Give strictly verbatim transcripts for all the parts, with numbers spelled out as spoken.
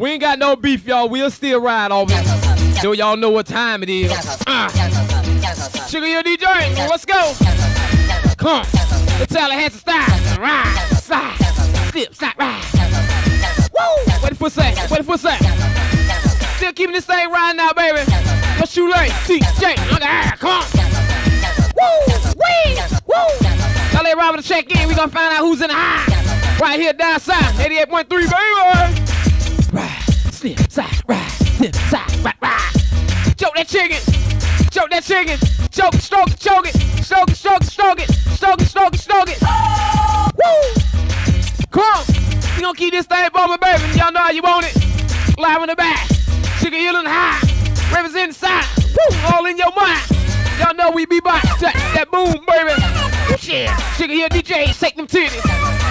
We ain't got no beef, y'all. We'll still ride off it. So y'all know what time it is. Uh. Sugar Hill D J, let's go. Come on. The Tallahassee style. Ride, slide, slip, slide, ride. Woo! What the foot say? What the foot say? Still keeping this thing riding now, baby. Let's shoot late. D J, okay, come on. Woo! Wee! Woo! Now let Robert check in. We gonna find out who's in the high. Right here down south. eighty-eight point three, baby. Ride, slip, slide, ride, slip, slide, ride, ride. Choke that chicken. Choke that chicken. Choke, stroke it, choke it. Stroke it, stroke it, stroke it. Stroke it, stroke it, stroke it. Woo! Come on. We gonna keep this thing bumping, baby. Y'all know how you want it. Live in the back. Sugar Hill in the high. Represent the side. Woo! All in your mind. Y'all know we be by that, that boom, baby. Yeah. Sugar Hill D J, shake them titties.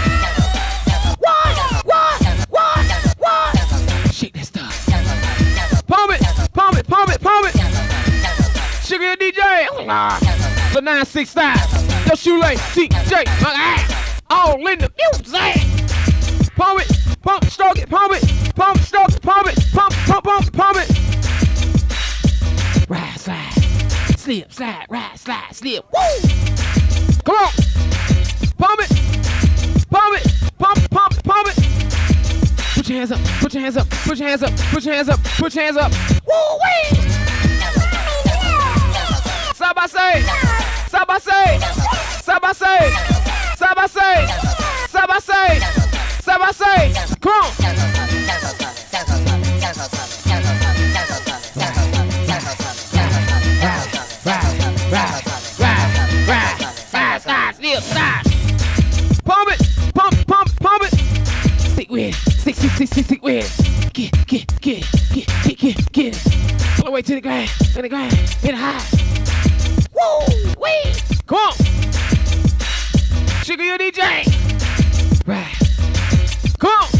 What? What? What? What? Shake that stuff. Pump it, pump it, pump it, pump it. Sugar Hill D J. The nine six five. Your shoelace, D J. All in the music. Pump it, pump, stroke it, pump it, pump, stroke it, pump it, pump, pump, pump, pump it. Ride, slide, slip, slide, ride, slide, slip. Woo! Come on, pump it, pump it, pump, pump, pump it. Put your hands up, put your hands up, put your hands up, put your hands up, put your hands up. Woo wee! Side by side, side by side, side by side, side by side, side by side, side by side. Come on. Slip, slide. Pump it, pump, pump, pump it. Stick with it, stick, stick, stick, stick, stick with it. Get, get, get, get, get, get, get it. All the way to the ground, to the ground, hit it high. Woo, wee. Come on. Sugar Hill D J. Right. Come on.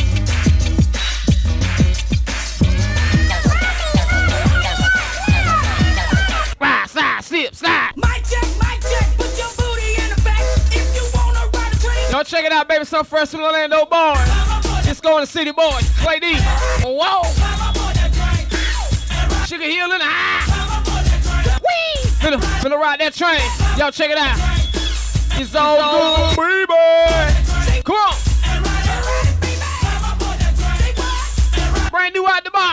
Ride, slide, slip, slide. Mic check, mic check, put your booty in the back if you wanna ride a train. Y'all check it out, baby. Some fresh from Orlando boys. Just going to City Boys. Play D. Whoa. Sugar Hill in the high. Wee. Finna, finna ride that train. Y'all check it out. It's all good, baby. Come on. Brand new out the box.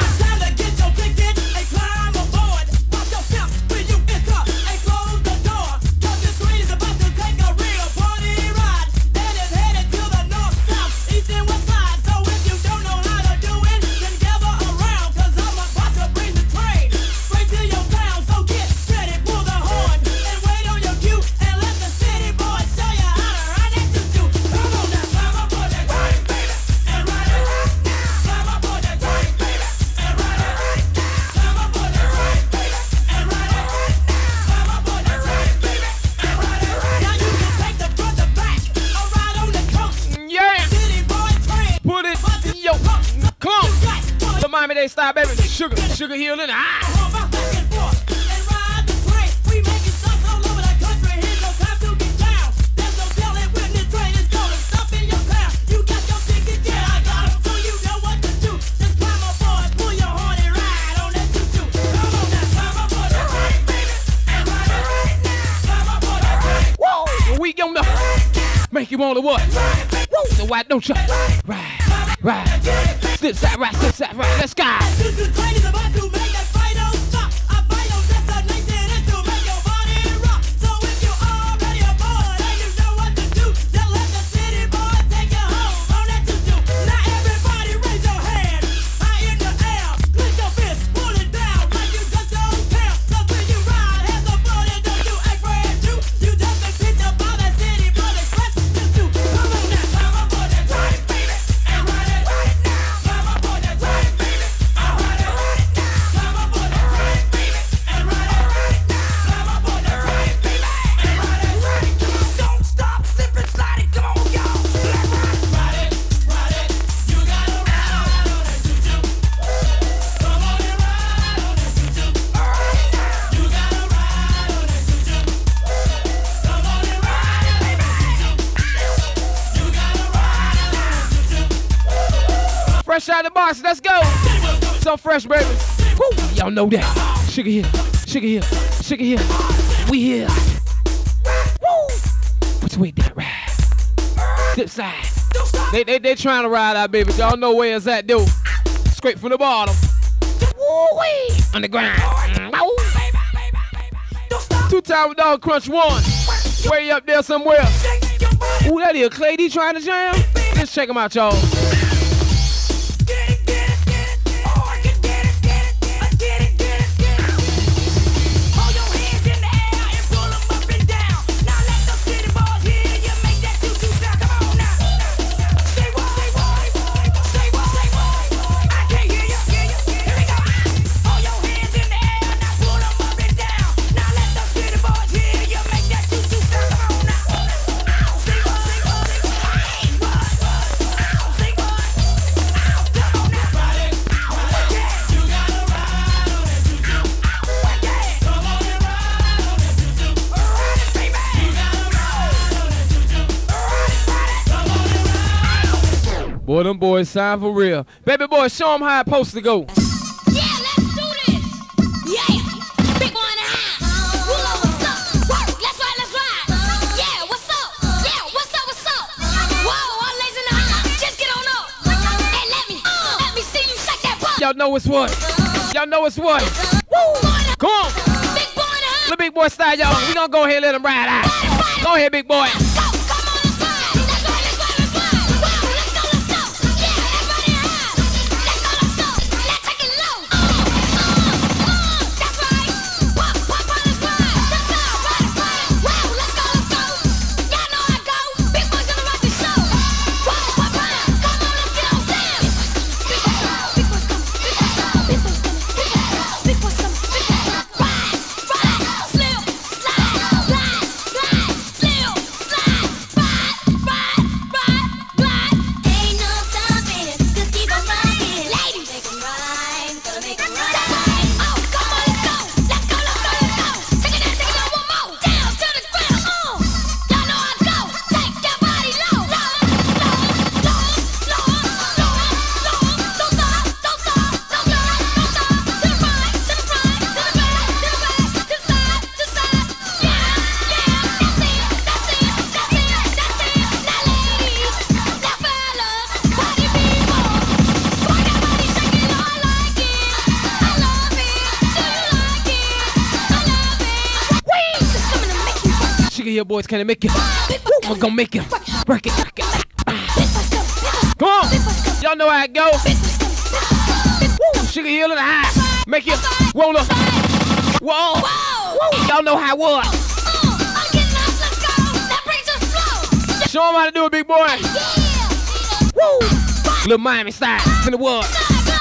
They style, baby. Sugar, Sugar Hill in the eye. Whoa, we on the make you wanna what? Whoa, so why don't you ride, ride? Slip side, right, slip side, right, let's go. Fresh out of the box, let's go. So fresh, baby. Woo. Y'all know that. Sugar here, sugar here, sugar here. We here. Woo. Put your weight down, ride. Dip side. They, they, they trying to ride out, baby. Y'all know where it's at, dude. Straight from the bottom. Woo-wee. On the ground. Two time dog crunch one. Way up there somewhere. Ooh, that is Clay D trying to jam. Let's check him out, y'all. Boy, them boys sign for real. Baby boy, show them how it's supposed to go. Yeah, let's do this. Yeah, big boy in the house. Whoa, what's up? Work, let's ride, let's ride. Yeah, what's up? Yeah, what's up, what's up? Whoa, all ladies in the house, just get on up. And let me, uh, let me see you shake that butt. Y'all know it's what? Y'all know it's what? Woo! Come on. Big boy in the house. Little big boy style, y'all. We gonna go ahead and let him ride out. Go ahead, big boy. Here, boys, can I make it? I'm gonna make it. Work it. Work it. Come on. Y'all know how it go. Sugar Hill in the high. Make it. Roll up. Whoa. Y'all know how it was. Show them how to do it, big boy. Woo. Little Miami style. In the woods.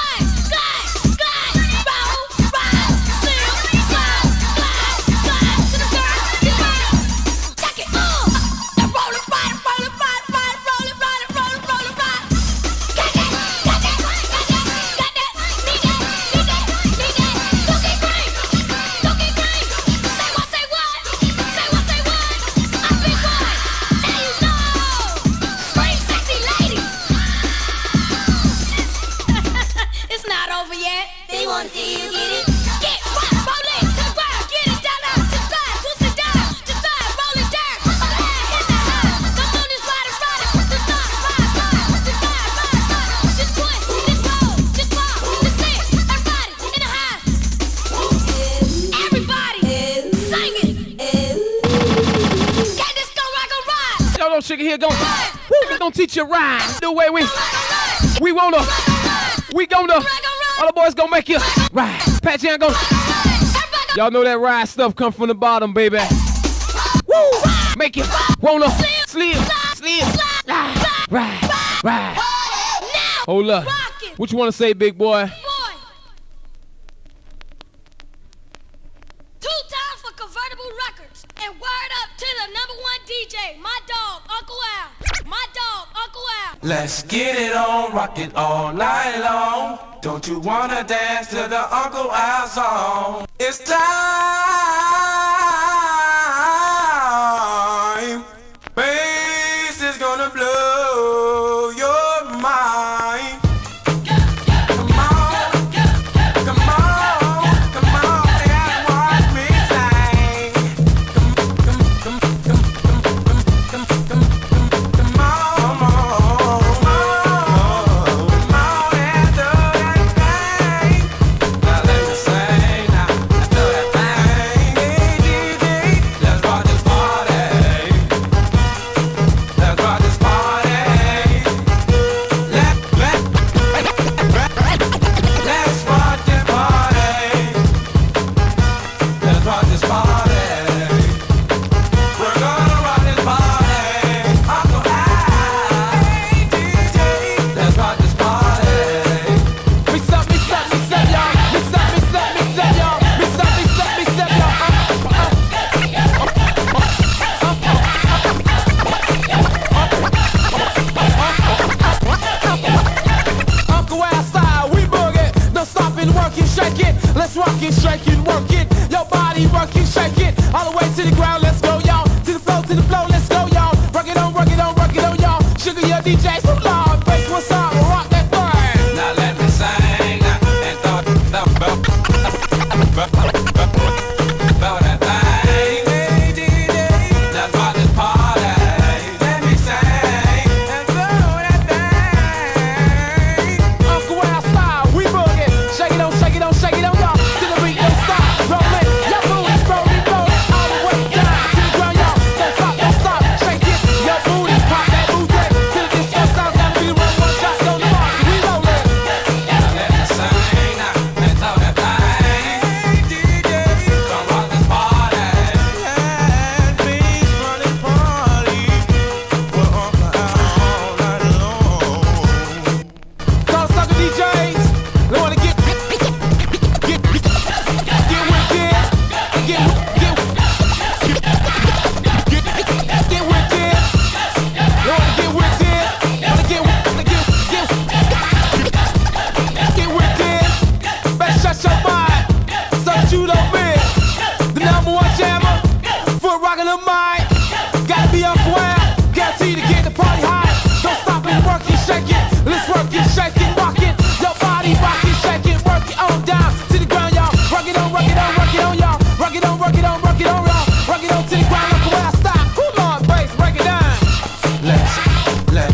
Sugar here gon' we gon' teach you rhyme the way we we wanna we gonna all the boys gon' make you ride. Patchy ain't gon' y'all know that ride stuff come from the bottom, baby. Woo! Make you wanna slip, slip, ride, ride, ride. Hold up. What you wanna say, big boy? Two times for Convertible Records. And word up to the number one D J, my dog, Uncle Al. My dog, Uncle Al. Let's get it on, rock it all night long. Don't you wanna dance to the Uncle Al song? It's time. Bass is gonna blow your mind. Come on, your mind. Gotta be Uncle Al, guaranteed to get the party high. Don't stop and work it, shake it. Let's work it, shake it, rock it. Your body rock it, shake it, work it on down to the ground, y'all. Rock it on, rock it on, rock it on, y'all. Rock it on, rock it on, rock it on, y'all. Rock it on to the ground, Uncle Al, stop. Cool on, bass, break it down. Let's, let,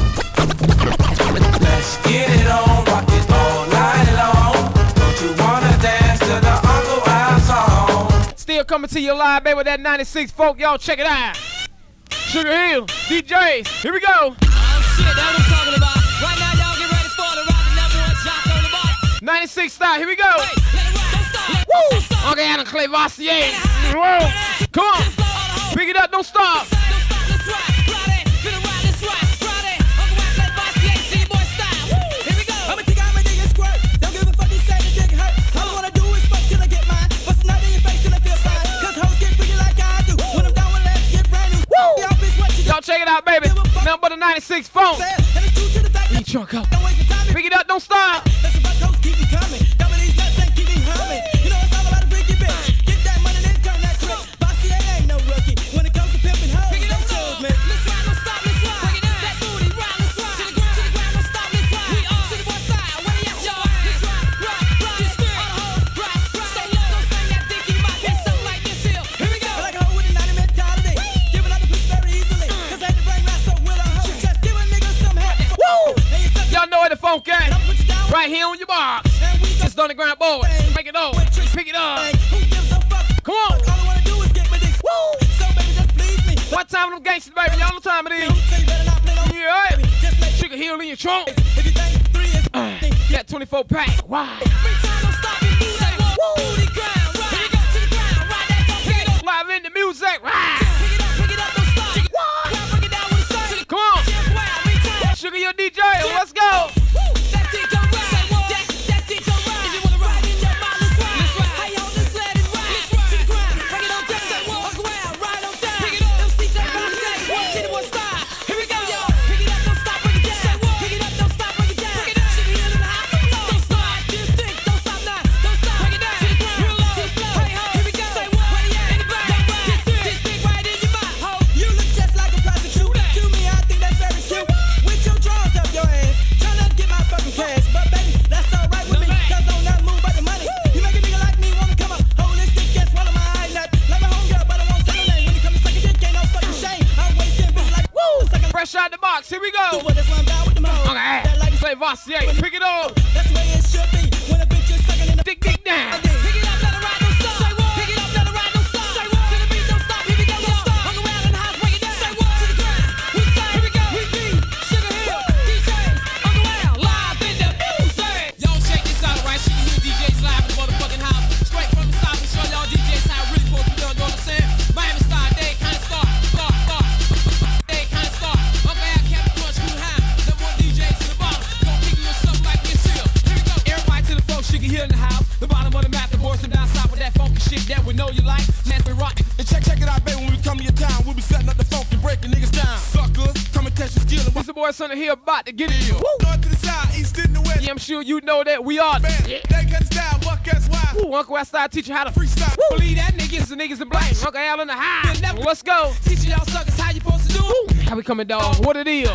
let's get it on, rock it all night long. Don't you wanna dance to the Uncle Al song? Still coming to you live, baby, with that ninety-six folk, y'all check it out. Sugar Hill, D Js, here we go. Oh shit, that's what I'm talking about. Right now, y'all get ready for the rock, the number one jock on the bar. ninety-six style, here we go. Hey, let it rock, don't stop. Woo! Don't stop. Okay, Adam Clay Vossier. Whoa! Come on, pick it up, don't stop. Don't stop, let's rock. Friday, finna ride, let's rock. Friday, Uncle Al play Bossier, city boy style. Woo! Here we go. I'ma take out my nigga squirt. Don't give a fuck, he say the dick hurt. All I wanna do is fuck till I get mine. Bust a nut in your face till I feel fine. Cause hoes get freaky like I do. When I'm down with legs, get brand new. Woo! Y'all bitch, what you Y'all check it out, baby. Nothing but a ninety-six phone. got? And it's two to the back. Eat trunk up. Don't waste your time. Pick it up, don't stop. Let's about those keep me coming. Double these nuts and keep me humming. You know it's all about a freaky bitch. Get that money, then turn that trick. Bossier ain't no rookie. When it comes to pimping hoes, don't choose me. Let's ride, don't stop, let's ride. Break it down. That booty, ride, let's ride. To the ground, to the ground, don't stop, let's ride. We are city boy style. Where you at, y'all? Let's ride, ride, ride. Just spin. All the hoes, ride, ride. Stay low, don't swing that dick. You might be something like this here. Here we go. I like a hoe with a ninety mentality. Giving up the pussy very easily. Cause I hate to bring rap, so will I hoe. Just give a nigga some head. Woo! And you suck Y'all know where the phone at. I'ma put you down. Right here on your box. And we go. Just on the ground, boy. Make it up. Pick it up. Who gives a fuck? Come on. All I wanna do is get my dick. Woo! So baby, just please me. What time of them gangsters, baby? Y'all know what time it is. So you better not play no Yeah, right. baby. Just let Sugar Hill in your trunk. if you think three is Uh, thing. that twenty-four pack. Why? Every time don't stop and do that. Woo! Booty ground, right. Here we go to the ground, right there, don't pick it up. Live in the music. Right. Pick it up, pick it up, don't stop. What? Break it down with a start. Come on. Just wow, every time. Sugar Hill D J. Let's go. Woo! That dick don't ride. Say what? That, that dick don't ride. If you wanna ride in your mind, let's ride. Let's ride. Hey, yo, let's let it ride. Let's ride. To the ground, break it on down. Say what? Walk around, ride on down. Pick it up. M C J, Bossier, city boy style. Here we go, yo. Pick it up, don't stop, break it down. Say what? Pick it up, don't stop, break it down. Pick it up. Sugar Hill in the house, don't stop. This dick, don't stop now. Don't stop. Break it down. To the ground, real low. To the floor. Hey, ho. Here we go. Say what? Where you at? In the back. Don't ride. This dick, this dick right in your mouth, ho. You look just like a prostitute. To me, I think that's very cute. With your drawers up your ass, tryna get my fucking cash. But baby, that's alright with me, cause don't nothing move but the money. You make a nigga like me wanna come up, holistic, guess swallow my eye nut. Like my homegirl, but I won't say no name. When it comes to sucking dick, ain't no fucking shame. I'm wasting bitch like woo. Sucking Fresh out the box. Here we go. well, that's why I'm down with them hoes. Okay. That like Play Vossier. Pick it up. that's the way it should be. When a bitch is sucking in the Dick, dick down. pick it up, let it ride, don't stop. Say what? Pick it up, let it ride, don't stop. Say what? To the beat, don't stop. Here we go, don't stop. Hung around in the house, break it down. Say what? To the ground. We stay. Here we go. We be Sugar Hill, D Js, Uncle Al, live in the music. Y'all check this out, right? She can hear D Js live in the motherfucking house. Straight from the south and show y'all D Js how it really supposed to be done, know what I'm saying? Miami style, they kind of start, start, start. They kind of start. Uncle Al, Captain Punch, Screw High. Number one D Js in the bottom. Gonna kick you with something like this here. Here we go. Everybody to the folks, she can hear in the house. The bottom of the map, the boys from down south with that funky shit that we know you like. Man, we rock. And check, check it out, baby, when we come to your town, we'll be setting up the funk and breaking niggas down. Suckers, come and test your skill. And This the boy son of here about to get it. Woo. north to the side, east in the west. Yeah, I'm sure you know that we are. Man, they got style, buck ass wild. Woo, Uncle Al style teach you how to Freestyle. believe that niggas the niggas in black. Uncle Al in the high. Let's go. Teaching y'all suckers how you supposed to do it. How we coming, dog? What it is?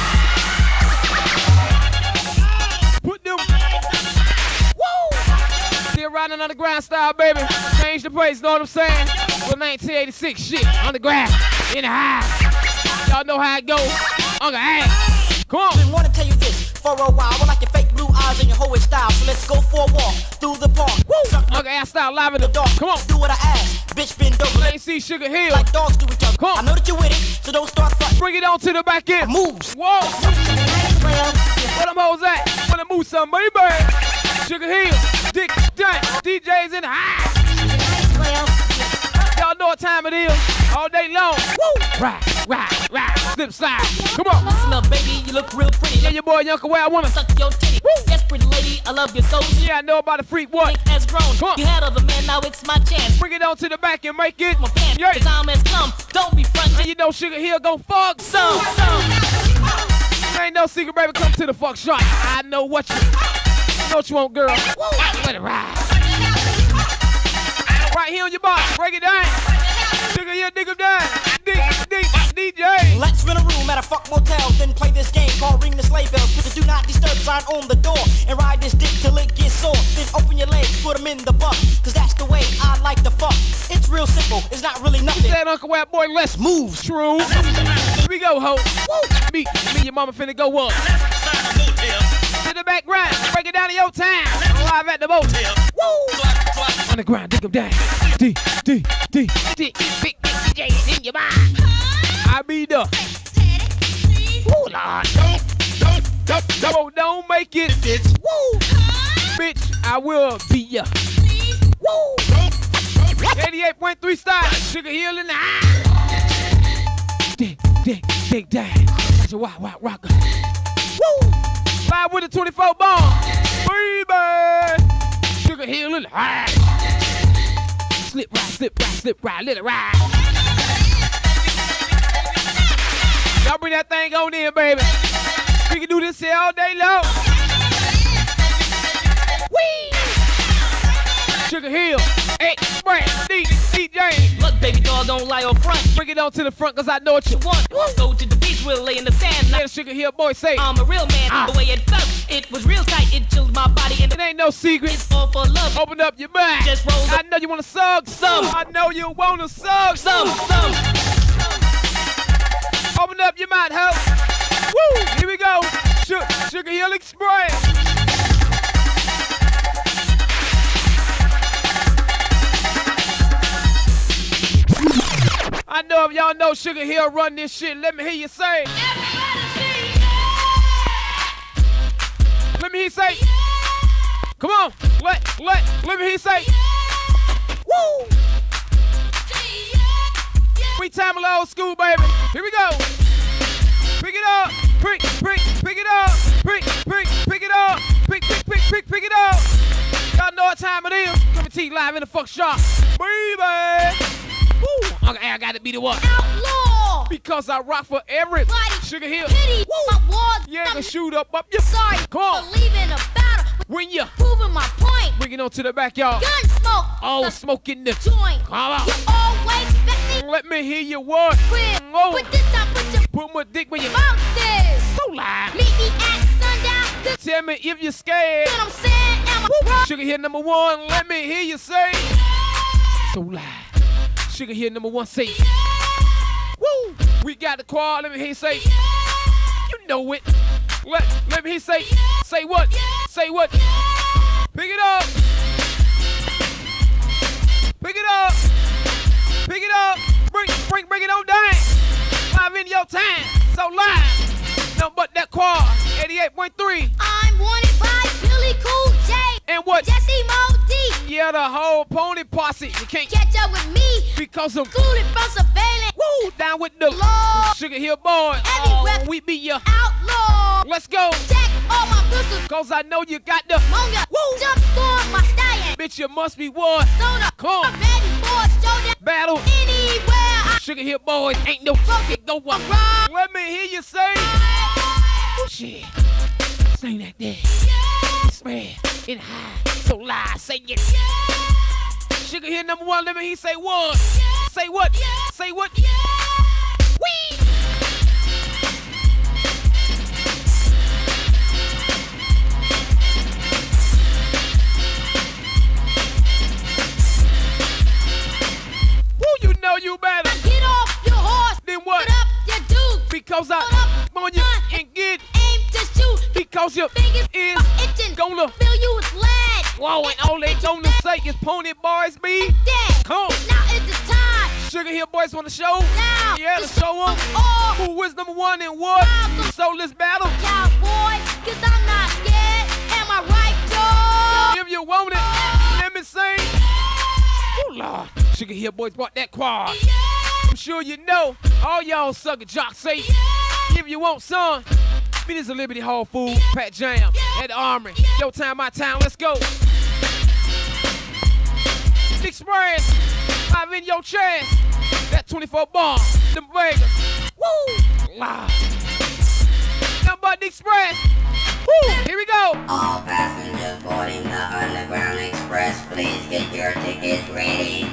Put them. Woo! Still riding on the grind style, baby. Change the pace, know what I'm saying? With nineteen eighty-six shit on the ground, in the high. Y'all know how it goes. Uncle Al. Come on. Been wanna tell you this for a while. I like your fake blue eyes and your hoish style. So let's go for a walk through the park. Suck my Uncle Al style live in the dark. Come on. do what I ask. Bitch been dope Let me see Sugar Hill. like dogs do each other. Come on. I know that you with it, so don't start fucking Bring it on to the back end. moves. Whoa. Where them hoes at? Wanna move some, baby? Sugar Hill. Dick, Dunk, D Js in the high. Y'all know what time it is. All day long. Woo! Right, right, right. Slip slide. Come on. Listen up, baby, you look real pretty. Yeah, your boy Uncle Al wanna. Suck your titty. Yes, pretty lady, I love your soul. Yeah, I know about the freak what. Pink has grown. Come on. You had other men, now it's my chance. Bring it on to the back and make it. My fan, Yeah. the time has come. Don't be And frontin'. you know Sugar Hill gon' fuck. So, so. Ain't no secret, baby. Come to the fuck shot. I know what you, know what you want, girl. Let it ride. Right here on your box. Break it down. Sugar Hill, dig him down. motel, then play this game called Ring the Sleigh Bells. Put the do not disturb sign on the door and ride this dick till it gets sore. Then open your legs, put them in the buff, cause that's the way I like to fuck. It's real simple, it's not really nothing. That Uncle Wap boy, let's move. True. Here we go, ho. Woo. Me, me and your mama finna go up. To the background, break it down to your time. Live at the motel. Woo. On the ground, dig them down. D, D, D, D, big D J in your mind. I be the. Woo, Lord. Don't, don't, don't, don't, don't make it. Bitch. Woo. Bitch, I will be ya. Woo. eighty-eight point three style. Sugar Hill in the eye. Dig, dig, dig down. That's a wild, wild rocker. Woo. Live with the twenty-four ball. Baby. Sugar Hill in the eye. Slip right, slip right, slip right, let it ride. Y'all bring that thing on in, baby. We can do this here all day long. Whee! Sugar Hill, Express, D J. Look, baby doll, don't lie or front. Bring it on to the front, cause I know what you want. Go to the beach, we'll lay in the sand. Let the Sugar Hill boy say, I'm a real man, ah. The way it felt, it was real tight. It chilled my body and it ain't no secret. It's all for love. Open up your mind. Just roll I up. know you wanna suck Some. I know you wanna suck Some, some. Open up your mind, ho. Woo! Here we go. Sugar, Sugar Hill Express. I know if y'all know Sugar Hill run this shit, let me hear you say. Let me hear you say. Come on. Let, let, let me hear you say. Woo! We time a old school, baby. Here we go. Pick it up. Pick, pick, pick it up. Pick, pick, pick it up. Pick, pick, pick, pick, pick it up. Y'all know what time it is. Coming to you live in the fuck shop. Baby. Woo. Okay, I gotta be the one. Outlaw. Because I rock for every Body. Sugar Hill. Pity. My walls. Yeah, can shoot up up your Sorry. Come on. Believe in a battle. When you Proving my point. bring it on to the back, y'all. Gun smoke. Oh, the smoking the joint. Come on. You always expect me. Let me hear you what? Quit. Oh. But this time put your Put my dick where you mouth this. so live. Meet me at sundown. This Tell me if you're scared. what I'm saying. Am I wrong? Sugar Hill number one. Let me hear you say. So live. Sugar Hill number one. Say. Woo. We got the quad. Let me hear you say. You know it. Let Let me hear you say. Say what? Say what? Pick it up. Pick it up. Pick it up. Bring, bring, bring it on down. Live in your time. So live. Nothing but that quad. eighty-eight point three. I'm wanted by Billy Cool J. And what? Jesse Mo D. Yeah, the whole pony posse. You can't Catch up with me. because of Scooted from surveillance. woo down with the Lord. Sugar Hill boy. Every Oh, rep- we be ya. Outlaw. Let's go. Check all my pistols. Cause I know you got the Monya. Woo. Jump on my stallion. bitch. You must be what? Soda. Come I'm ready for a showdown. battle. Anywhere I Sugar Hill boys ain't no fucking go up. ride. Let me hear you say. Oh shit. Sing that there. Spread it high. So live. Say it. Sugar Hill number one. Let me hear you say what? Say what? Say what? Wee. Woo, you know you better. Get off your horse. Then what? Put up your dude. Because I on you and get Aim to shoot. because your Fingers is are itching. gonna Fill you with lead. whoa and all they gonna say is pony boys be Dead. come. Now is the time. Sugar Hill boys on the show. Now. Yeah, to to show 'em all. who is number one and what. So let's battle. Cowboy, cause I'm not scared. Am I right, Joe? If you want it, let me sing. Oh Lord, Sugar Hill boys bought that quad. I'm sure you know all y'all sucker jocks say. If you want some, meet us a Liberty Hall food, Pat Jam at the Armory. Yo time, my time, let's go. Express, live in your chest. That twenty-four bar, them Vegas. Woo! Live. Nothing but the Express. Woo! Here we go. All passengers boarding the Underground Express, please get your tickets ready.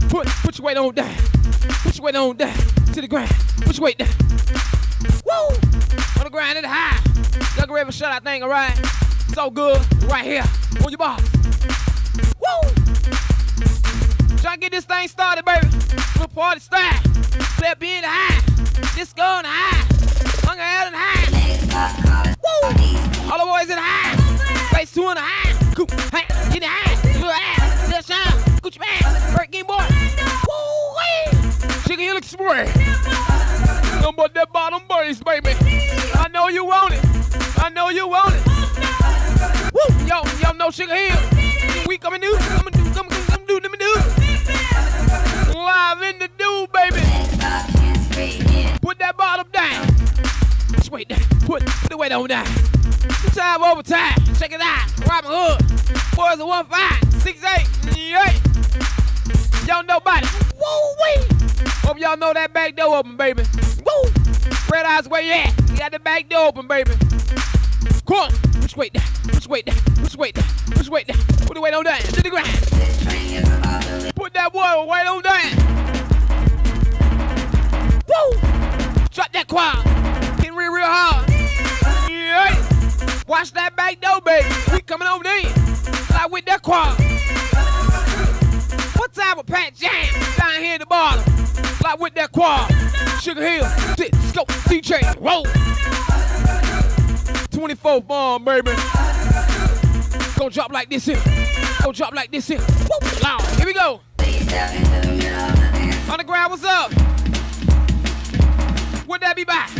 Put, put your weight on down. Put your weight on down. To the ground. Put your weight down. Woo! On the ground, in the high. Y'all can ready for shut that thing, alright? So good. Right here. On your ball. Woo! Trying to get this thing started, baby. Little party style. Flip in the high. Disco in the high. Hunger out in the high. Woo! All the boys in the high. Face two in the high. Coop, hey, in the high. Little ass. Little shine. Gucci man. Bird game boy. Woo! Chicken Hill Express. Don't but that bottom bass, baby. I know you want it. I know you want it. Woo! Yo, y'all know Sugar Hill. We coming do, coming do, coming do, coming do, coming do. Live in the do, baby. Put that bottom down. Just wait down. Put, put the weight on down. Two time overtime. Check it out. Robin Hood. Boys are one five, six eight, eight. Y'all know about it. Woo wee. Hope y'all know that back door open, baby. Woo. Red eyes where you at? You got the back door open, baby. Come on. Put your weight down. Put your weight down. Put your weight down. Put your weight down. Put the weight on down. To the ground. Put that boy weight on down. Woo. Drop that quad. Getting real, real hard. Yeah. Watch that back door, baby. We coming over there. Like with that quad. What time of Pat Jam? Down here at the bottom. Like with that quad. Sugar Hill. Disco. D J. Roll. twenty-four bomb, baby. Go drop like this here. Go drop like this here. Woo. Loud. Here we go. On the ground, what's up? Would that be back?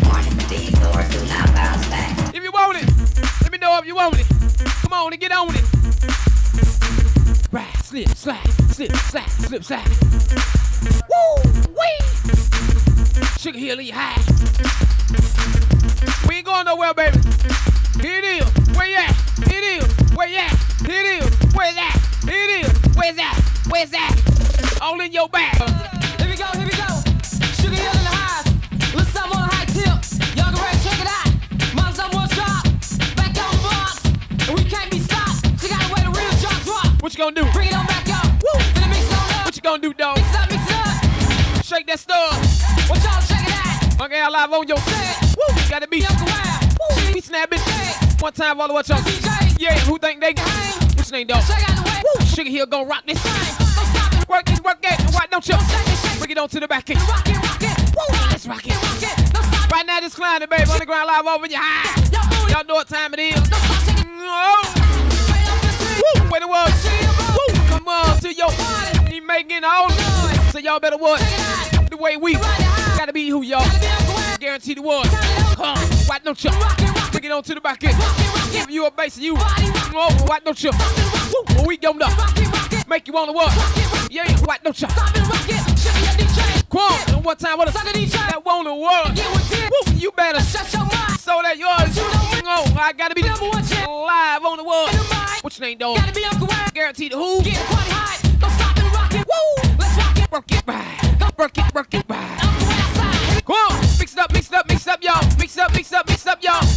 If you want it, let me know if you want it. Come on and get on it. Right, slip, slide, slip, slide, slip, slide. Woo, wee. Sugar Hill, you high. We ain't going nowhere, baby. Here it is. Where you at? Here it is. Where you at? Here it is. Where's that? Here it is. Where's that? Where's that? All in your bag. Here we go, here we go. Sugar Hill in the highs. Let's stop on a high tip. Y'all can ready, check it out. Mom's on one drop. Back on the box. And we can't be stopped. She got the way the real drops rock. What you gonna do? Bring it on back up. Woo. Then mix it on up. What you gonna do, dog? Mix it up, mix it up. Shake that stuff. What y'all check it out? Okay, I live on your set. Woo. Gotta be. Young Wild. Woo. Be snapping. One time, all the watch out. Yeah, who think they can? What's your name, dog? Check out the way. Woo. Sugar Hill gon' rock this. Work this, work that. Why don't you? Bring it on to the back end. Rock it, rock it. Woo. Let's rock it. Rock it. Don't stop. Right now, this climbing, baby. Underground live over your high. Y'all know what time it is. Don't stop shaking. Oh. Woo. Wait a word. Woo. Come on to your body. You making all the so y'all better what? The way we gotta be who y'all. Guarantee the word. Huh. Why don't you? Bring it on to the back end. Give you a bass and you. Oh, why don't you? Woo. Well, we gonna make you wanna what? Yeah, why don't you? Come on. One time with us. That wanna work. Woo. You better shut your mouth. So that yours. Oh, I gotta be live on the world. What's your name, dog? Guarantee the who? Woo. Let's rock it. Work it right. Work it, work it right. Come on. Mix it up, mix it up, mix it up, y'all. Mix it up, mix it up, mix it up, y'all.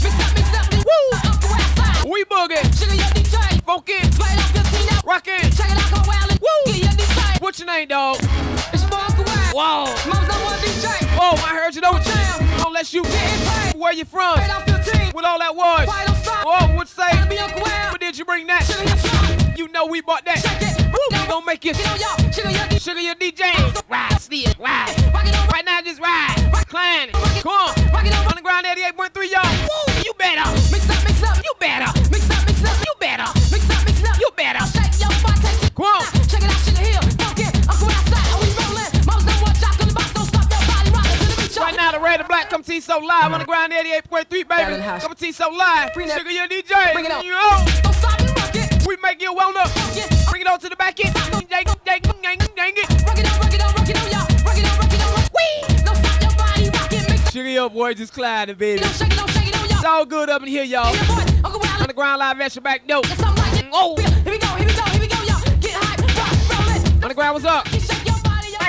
Woo. We boogie. Funk it. Rock it. Woo. What's your name, dog? Whoa. Whoa, I heard you know what you don't let you. Where you from? With all that was. Oh, what say? Where did you bring that? You know we bought that. Woo, we gon' make it. Sugar your D J. Ride, steal, ride. Right now, just ride. Climb it. Come on. Underground eighty-eight point three, y'all. Woo, you better. Mix up, mix up. You better. Mix up, mix up. You better. Mix up, mix up. You better. Shake your butt, take it. Come on. Check it out, Sugar Hill. Funk it. Uncle outside. Are we rolling? Most of one shot to the box. Don't stop your body rocking to the beat. Right now, the red and black come T so live. Underground eighty-eight point three, baby. Allen House. Come T so live. Bring that- Sugar your D J. Bring it on. Yo. Don't stop and rock it. We make you wanna. Funk it. Bring it on to the back end. Dang, dang, dang, dang, dang it. Rock it on, rock it on, rock it on, y'all. Rock it on, rock it on, rock it. Don't stop your body rocking. Mix it. Sugar your boy just climbing, baby. Don't shake it, don't shake it on, y'all. It's all good up in here, y'all. Your boy, Uncle Wild. Underground live at your back door. It's something like it. Oh. Here we go, here we go, here we go, y'all. Get hype, rock, roll it. Underground, what's up? Shake your body, y'all.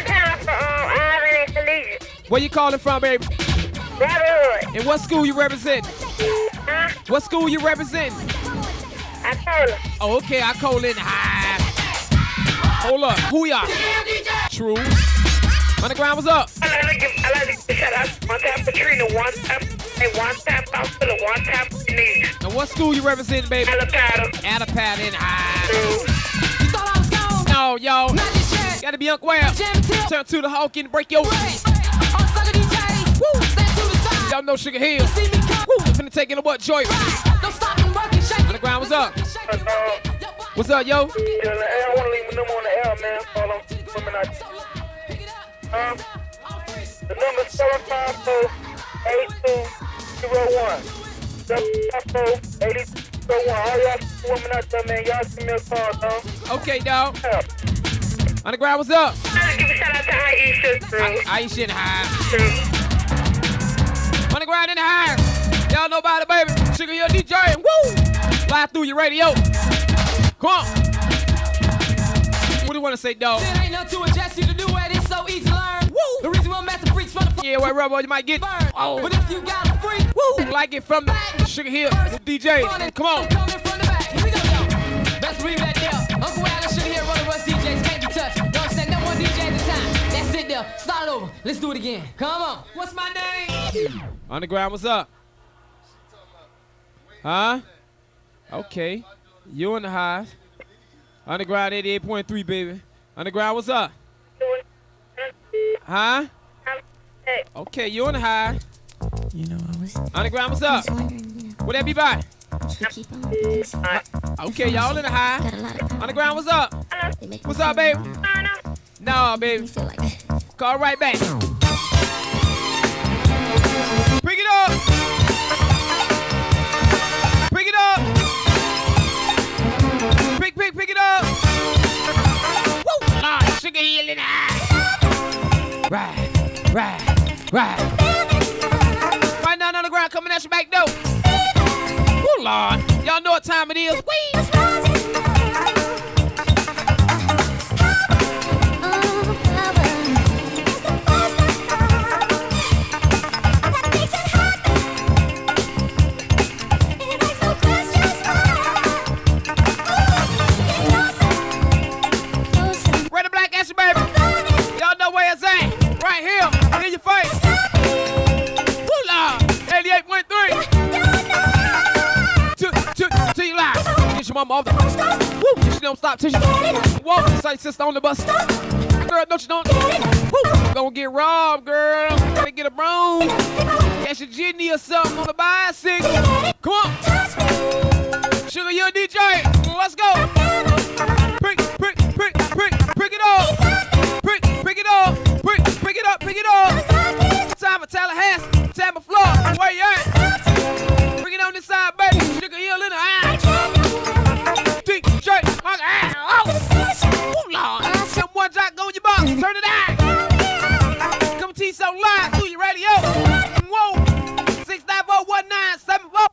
Where you calling from, baby? Brotherhood. And what school you represent? Huh? What school you represent? I told her. Oh, okay, I call in high. Hold up, who y'all? True. Underground, what's up? I like to give, I like to give a shout out to one time Katrina, one time, and one time Hospital, one time Denise. And what school you representing, baby? Alapata. Alapata in high. You thought I was gone? No, yo. Not just yet. Gotta be Uncle Web. Jam and tip. Turn to the Hulk and break your. All sucker D Js. Woo. Stand to the side. Y'all know Sugar Hill. See me come. Woo. Finna take in the what, Joy? Don't stop and work and shake it. Underground, what's up? Uh, What's up, yo? yeah, I don't want to leave my number on the air, man. All them women out there. Um, the number is seven five four, eight two zero one. seven five four, eight two zero one. All y'all women out there, man, y'all give me a call, dog. Okay, dog. Yeah. Underground, what's up? I like to give a shout out to Aisha, bro. Aisha in the high. Underground in the high. Y'all know about it, baby. Sugar Hill D J. Woo! Live through your radio. Come on. What do you want to say, dog? There ain't nothing to adjust you to do it. It's so easy to learn. Woo! The reason we're master freaks from the Yeah, what rubber you might get? burn. Oh. But if you got a freak, Woo! Like it from the Sugar Hill with D J. Come on. Coming from the back. Here we go, yo. Best read that there. Uncle Al and Sugar Hill running Rush D Js can't be touched. Don't understand no one D J at a time. That's it there. Start over. Let's do it again. Come on. What's my name? Underground, what's up? Huh? Okay. You in the highs. Underground eighty-eight point three, baby. Underground, what's up? Huh? Okay, you in the high. You know, I was, Underground, what's I up? was wondering, you know, What that be by? should we keep on this? Okay, y'all in the high. Got a lot of power. Underground, what's up? They make me What's feel up, baby? around. No, Make baby. me feel like Call right back. Pick it up. Pick it up. Pick, pick, pick it up. Woo! Lord, Sugar Hill in the high. Right, right, right. Right now on the ground, coming at your back door. Woo, Lord. Y'all know what time it is. Whee! Red and black action, baby. Y'all know where it's at. Right here, in your face. Woo, Lord. eighty-eight point three. To, to, to you live. Get your mama off the. Woo, she don't stop till she. Whoa, say sister on the bus. Girl, don't you don't. Woo, gonna get robbed, girl. Gotta get a broom. Catch a jitney or something on the bicycle. Come on. Sugar, you a D J. Let's go. Prick, prick, prick, prick, prick it up. Prick, prick it up. Prick, prick it up, pick it up. Time for Tallahassee. Time for Florida. Where you at? Bring it on this side, baby. Sugar Hill in the eye. D J. Oh, Ooh, Lord. Some one jack go in your box. Turn it out. Come to you so live through your radio. Whoa. six nine four one nine seven four.